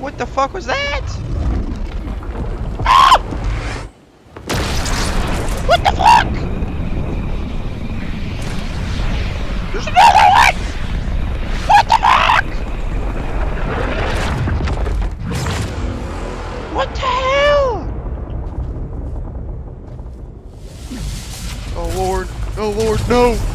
What the fuck was that? Ah! What the fuck? There's another one! What the fuck? What the hell? Oh Lord, oh Lord, no!